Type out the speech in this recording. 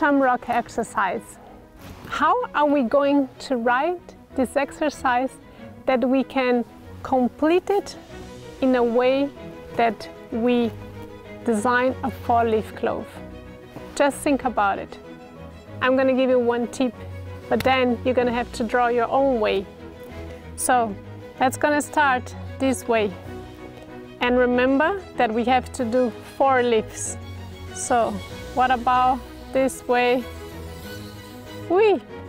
Shamrock exercise. How are we going to write this exercise that we can complete it in a way that we design a 4-leaf clove? Just think about it. I'm going to give you one tip, but then you're going to have to draw your own way. So that's going to start this way. And remember that we have to do 4 leaves. So what about this way? Oui.